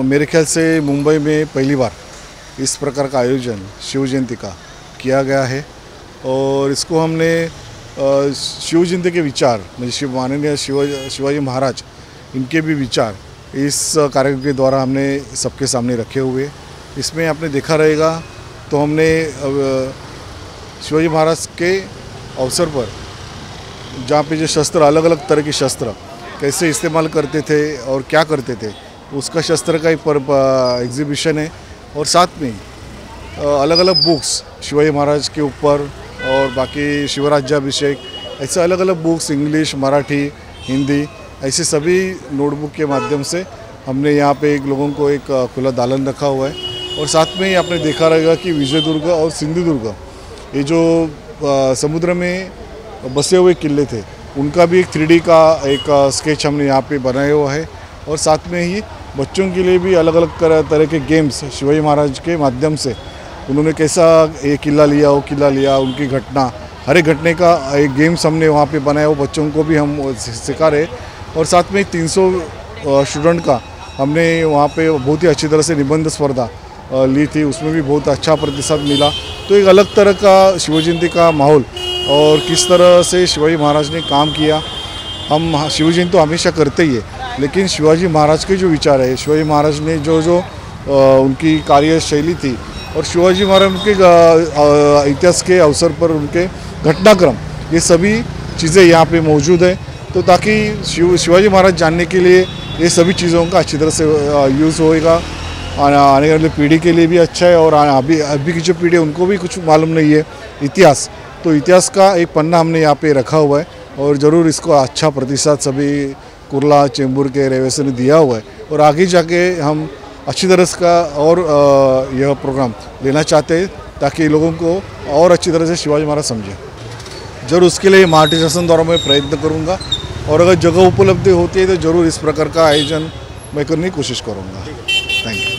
मेरे ख्याल से मुंबई में पहली बार इस प्रकार का आयोजन शिव जयंती का किया गया है और इसको हमने शिव जयंती के विचार मतलब माननीय शिवाजी महाराज इनके भी विचार इस कार्यक्रम के द्वारा हमने सबके सामने रखे हुए। इसमें आपने देखा रहेगा तो हमने शिवाजी महाराज के अवसर पर जहाँ पे जो शस्त्र अलग अलग तरह के शस्त्र कैसे इस्तेमाल करते थे और क्या करते थे उसका शस्त्र का एक एग्जीबिशन है और साथ में अलग अलग बुक्स शिवाजी महाराज के ऊपर और बाकी शिवराज्याभिषेक ऐसे अलग अलग बुक्स इंग्लिश मराठी हिंदी ऐसे सभी नोटबुक के माध्यम से हमने यहाँ पे एक लोगों को एक खुला दालन रखा हुआ है। और साथ में ही आपने देखा रहेगा कि विजयदुर्ग और सिंधुदुर्ग ये जो समुद्र में बसे हुए किले थे उनका भी एक 3D का एक स्केच हमने यहाँ पे बनाया हुआ है। और साथ में ही बच्चों के लिए भी अलग अलग तरह के गेम्स शिवाजी महाराज के माध्यम से उन्होंने कैसा ये किला लिया वो किला लिया उनकी घटना हर एक घटने का एक गेम्स हमने वहाँ पे बनाया वो बच्चों को भी हम सिखा रहे। और साथ में 300 स्टूडेंट का हमने वहाँ पे बहुत ही अच्छी तरह से निबंध स्पर्धा ली थी, उसमें भी बहुत अच्छा प्रतिसाद मिला। तो एक अलग तरह का शिव जयंती का माहौल और किस तरह से शिवाजी महाराज ने काम किया। हम शिव जयंती तो हमेशा करते ही है, लेकिन शिवाजी महाराज के जो विचार है शिवाजी महाराज ने जो उनकी कार्यशैली थी और शिवाजी महाराज के इतिहास के अवसर पर उनके घटनाक्रम ये सभी चीज़ें यहाँ पे मौजूद है। तो ताकि शिवाजी महाराज जानने के लिए ये सभी चीज़ों का अच्छी तरह से यूज़ होएगा, आने वाली पीढ़ी के लिए भी अच्छा है और अभी की जो पीढ़ी है उनको भी कुछ मालूम नहीं है इतिहास। तो इतिहास का एक पन्ना हमने यहाँ पे रखा हुआ है और ज़रूर इसको अच्छा प्रतिसाद सभी कुर्ला चेंबूर के रहवासियों ने दिया हुआ है और आगे जाके हम अच्छी तरह का और यह प्रोग्राम लेना चाहते हैं ताकि लोगों को और अच्छी तरह से शिवाजी महाराज समझें। जरूर उसके लिए महाराष्ट्र शासन द्वारा मैं प्रयत्न करूँगा और अगर जगह उपलब्ध होती है तो ज़रूर इस प्रकार का आयोजन मैं करने की कोशिश करूँगा। Thank you.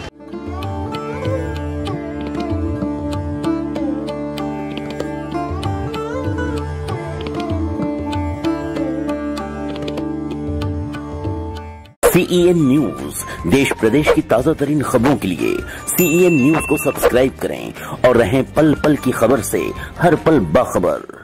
CEN न्यूज देश प्रदेश की ताजा तरीन खबरों के लिए CEN न्यूज को सब्सक्राइब करें और रहें पल पल की खबर से हर पल बाखबर।